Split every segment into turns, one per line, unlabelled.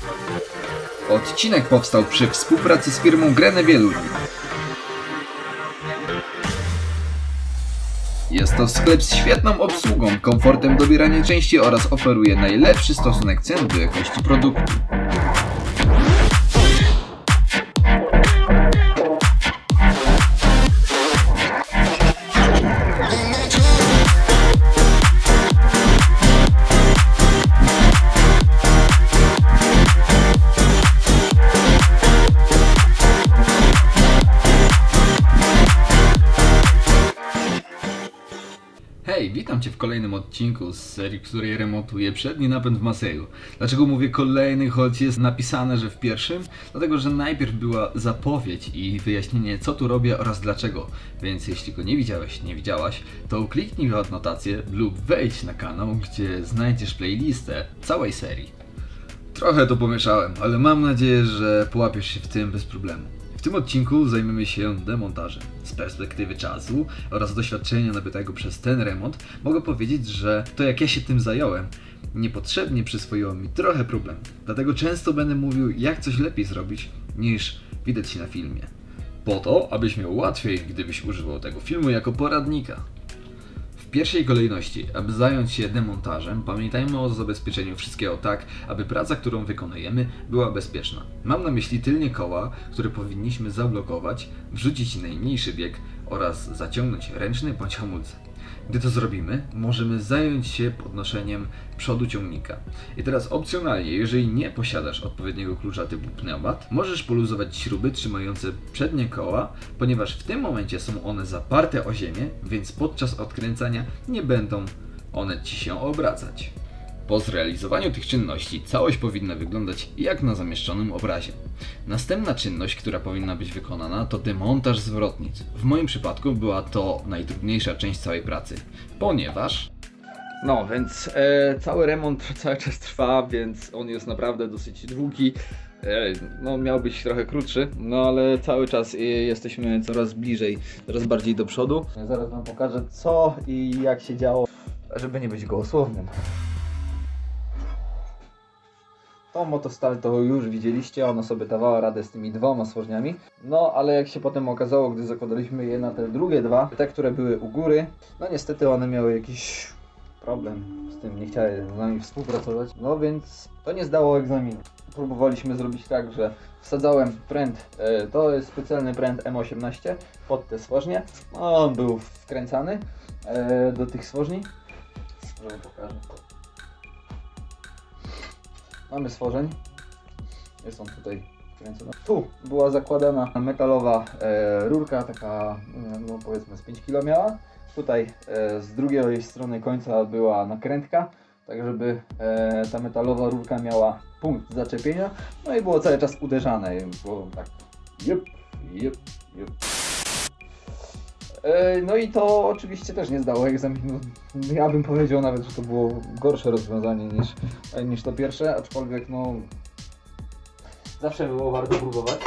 Odcinek powstał przy współpracy z firmą Grenewielu. Jest to sklep z świetną obsługą, komfortem dobierania części oraz oferuje najlepszy stosunek cen do jakości produktu. Hej, witam Cię w kolejnym odcinku z serii, w której remontuję przedni napęd w Maseju. Dlaczego mówię kolejny, choć jest napisane, że w pierwszym? Dlatego, że najpierw była zapowiedź i wyjaśnienie, co tu robię oraz dlaczego. Więc jeśli go nie widziałeś, nie widziałaś, to kliknij w adnotację lub wejdź na kanał, gdzie znajdziesz playlistę całej serii. Trochę to pomieszałem, ale mam nadzieję, że połapiesz się w tym bez problemu. W tym odcinku zajmiemy się demontażem. Z perspektywy czasu oraz doświadczenia nabytego przez ten remont mogę powiedzieć, że to jak ja się tym zająłem, niepotrzebnie przyswoiło mi trochę problemów. Dlatego często będę mówił, jak coś lepiej zrobić niż widać na filmie. Po to, abyś miał łatwiej, gdybyś używał tego filmu jako poradnika. W pierwszej kolejności, aby zająć się demontażem, pamiętajmy o zabezpieczeniu wszystkiego tak, aby praca, którą wykonujemy, była bezpieczna. Mam na myśli tylnie koła, które powinniśmy zablokować, wrzucić najmniejszy bieg oraz zaciągnąć ręczny bądź hamulce. Gdy to zrobimy, możemy zająć się podnoszeniem przodu ciągnika. I teraz opcjonalnie, jeżeli nie posiadasz odpowiedniego klucza typu pneumat, możesz poluzować śruby trzymające przednie koła, ponieważ w tym momencie są one zaparte o ziemię, więc podczas odkręcania nie będą one Ci się obracać. Po zrealizowaniu tych czynności całość powinna wyglądać jak na zamieszczonym obrazie. Następna czynność, która powinna być wykonana, to demontaż zwrotnic. W moim przypadku była to najtrudniejsza część całej pracy, ponieważ... No, więc cały remont cały czas trwa, więc on jest naprawdę dosyć długi. No, miał być trochę krótszy, no ale cały czas jesteśmy coraz bliżej, coraz bardziej do przodu. Zaraz Wam pokażę, co i jak się działo, żeby nie być gołosłownym. Tą motostal to już widzieliście, ona sobie dawała radę z tymi dwoma stworzeniami. No ale jak się potem okazało, gdy zakładaliśmy je na te drugie dwa, te, które były u góry, no niestety one miały jakiś problem z tym, nie chciały z nami współpracować. No więc to nie zdało egzaminu. Próbowaliśmy zrobić tak, że wsadzałem pręt, to jest specjalny pręt M18 pod te stworznie. No, on był wkręcany do tych stworzni. Może pokażę. Mamy stworzeń, jest on tutaj wkręcony. Tu była zakładana metalowa rurka, taka no powiedzmy z 5 kg miała. Tutaj z drugiej strony końca była nakrętka, tak żeby ta metalowa rurka miała punkt zaczepienia. No i było cały czas uderzane, było tak jep. No i to oczywiście też nie zdało egzaminu. Ja bym powiedział nawet, że to było gorsze rozwiązanie niż to pierwsze, aczkolwiek no zawsze było warto próbować.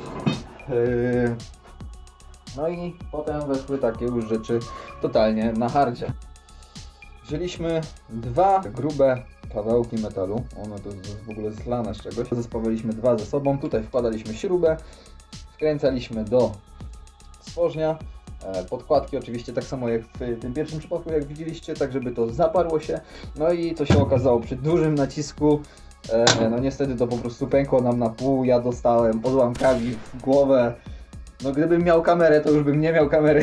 No i potem weszły takie już rzeczy totalnie na hardzie. Wzięliśmy dwa grube kawałki metalu, one to jest w ogóle zlane z czegoś. Zespawiliśmy dwa ze sobą, tutaj wkładaliśmy śrubę, wkręcaliśmy do stworznia. Podkładki oczywiście tak samo jak w tym pierwszym przypadku, jak widzieliście, tak żeby to zaparło się. No i co się okazało, przy dużym nacisku, no niestety to po prostu pękło nam na pół, ja dostałem odłamkami w głowę. No gdybym miał kamerę, to już bym nie miał kamery.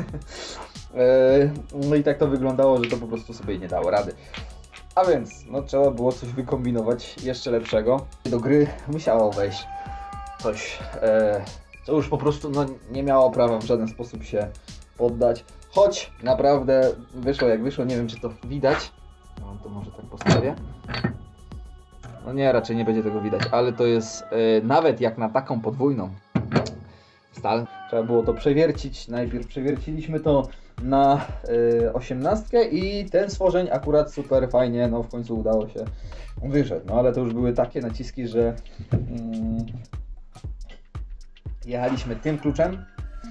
No i tak to wyglądało, że to po prostu sobie nie dało rady. A więc, no trzeba było coś wykombinować jeszcze lepszego. Do gry musiało wejść coś... co już po prostu no, nie miało prawa w żaden sposób się poddać. Choć naprawdę wyszło jak wyszło, nie wiem czy to widać. No to może tak postawię. No nie, raczej nie będzie tego widać, ale to jest nawet jak na taką podwójną stal. Trzeba było to przewiercić. Najpierw przewierciliśmy to na 18 i ten stworzeń akurat super fajnie, no w końcu udało się wyszedł. No ale to już były takie naciski, że jechaliśmy tym kluczem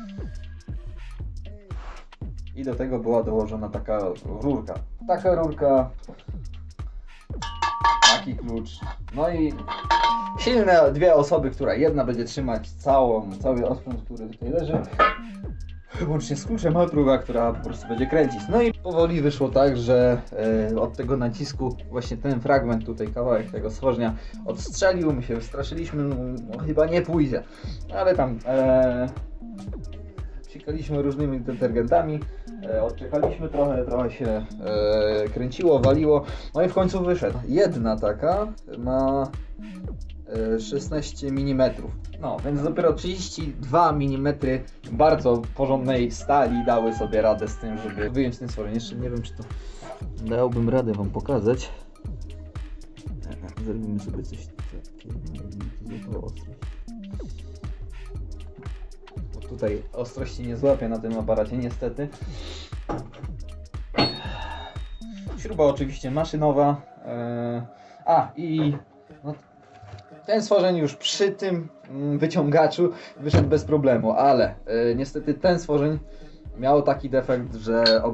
i do tego była dołożona taka rurka. Taka rurka, taki klucz. No i
silne dwie osoby, która jedna będzie trzymać cały osprzęt, który tutaj leży, łącznie z kluczem, a druga, która po prostu będzie kręcić. No i powoli wyszło tak, że od tego nacisku właśnie ten fragment tutaj, kawałek tego stworzenia odstrzelił, my się wystraszyliśmy, no chyba nie pójdzie, ale tam psikaliśmy różnymi detergentami, odczekaliśmy trochę się kręciło, waliło, no i w końcu wyszedł. Jedna taka ma 16 mm. No, więc dopiero 32 mm bardzo porządnej stali dały sobie radę z tym, żeby wyjąć ten stworzenie. Jeszcze nie wiem, czy to dałbym radę wam pokazać. Zrobimy sobie coś takiego. Tutaj ostrości nie złapię na tym aparacie, niestety. Śruba oczywiście maszynowa. No, ten stworzeń już przy tym wyciągaczu wyszedł bez problemu, ale niestety ten stworzeń miał taki defekt, że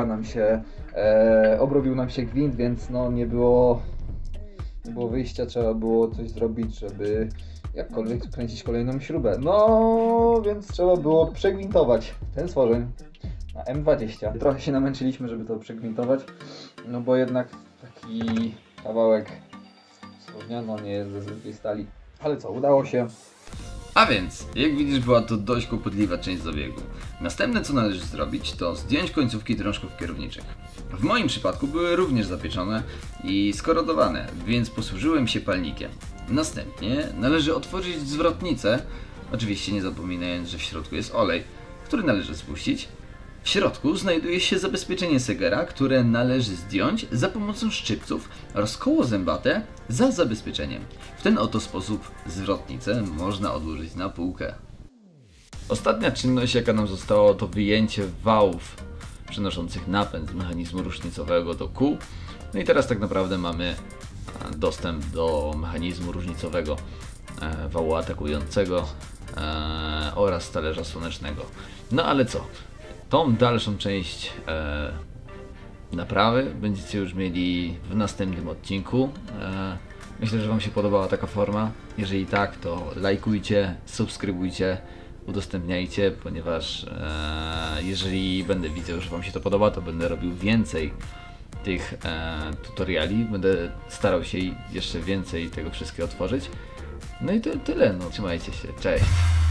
obrobił nam się gwint, więc no nie było wyjścia, trzeba było coś zrobić, żeby jakkolwiek kręcić kolejną śrubę. No więc trzeba było przegwintować ten stworzeń na M20. Trochę się namęczyliśmy, żeby to przegwintować, no bo jednak taki kawałek stworzenia no nie jest ze zwykłej stali. Ale co, udało się.
A więc, jak widzisz, była to dość kłopotliwa część zabiegu. Następne, co należy zrobić, to zdjąć końcówki drążków kierowniczych. W moim przypadku były również zapieczone i skorodowane, więc posłużyłem się palnikiem. Następnie należy otworzyć zwrotnicę, oczywiście nie zapominając, że w środku jest olej, który należy spuścić. W środku znajduje się zabezpieczenie Segera, które należy zdjąć za pomocą szczypców oraz koło zębate za zabezpieczeniem. W ten oto sposób zwrotnicę można odłożyć na półkę. Ostatnia czynność, jaka nam została, to wyjęcie wałów przenoszących napęd z mechanizmu różnicowego do kół. No i teraz tak naprawdę mamy dostęp do mechanizmu różnicowego wału atakującego oraz talerza słonecznego. No ale co? Tą dalszą część naprawy będziecie już mieli w następnym odcinku. Myślę, że wam się podobała taka forma. Jeżeli tak, to lajkujcie, subskrybujcie, udostępniajcie, ponieważ jeżeli będę widział, że wam się to podoba, to będę robił więcej tych tutoriali. Będę starał się jeszcze więcej tego wszystkiego otworzyć. No i to tyle, no trzymajcie się, cześć!